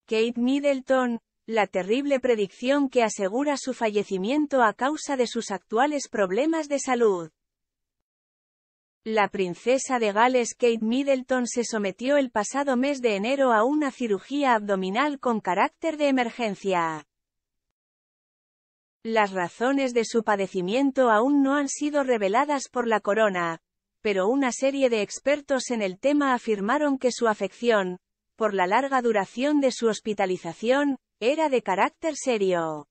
Kate Middleton, la terrible predicción que asegura su fallecimiento a causa de sus actuales problemas de salud. La princesa de Gales Kate Middleton se sometió el pasado mes de enero a una cirugía abdominal con carácter de emergencia. Las razones de su padecimiento aún no han sido reveladas por la corona, pero una serie de expertos en el tema afirmaron que su afección, por la larga duración de su hospitalización, era de carácter serio.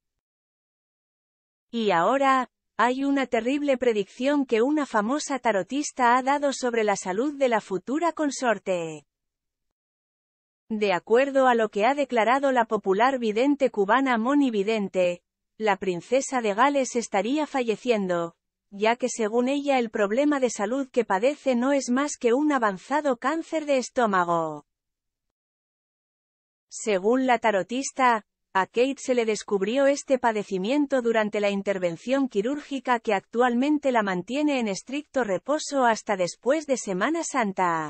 Y ahora, hay una terrible predicción que una famosa tarotista ha dado sobre la salud de la futura consorte. De acuerdo a lo que ha declarado la popular vidente cubana Moni Vidente, la princesa de Gales estaría falleciendo, ya que según ella el problema de salud que padece no es más que un avanzado cáncer de estómago. Según la tarotista, a Kate se le descubrió este padecimiento durante la intervención quirúrgica que actualmente la mantiene en estricto reposo hasta después de Semana Santa.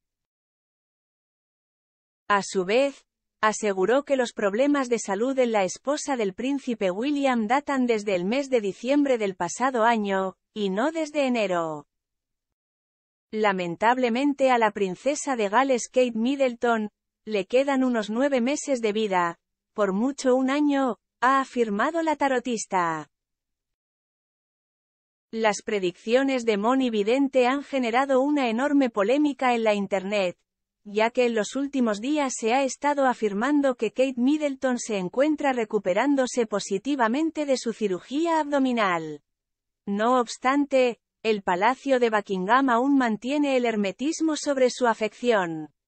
A su vez, aseguró que los problemas de salud en la esposa del príncipe William datan desde el mes de diciembre del pasado año, y no desde enero. Lamentablemente a la princesa de Gales Kate Middleton, le quedan unos 9 meses de vida, por mucho un año, ha afirmado la tarotista. Las predicciones de Moni Vidente han generado una enorme polémica en la Internet, ya que en los últimos días se ha estado afirmando que Kate Middleton se encuentra recuperándose positivamente de su cirugía abdominal. No obstante, el Palacio de Buckingham aún mantiene el hermetismo sobre su afección.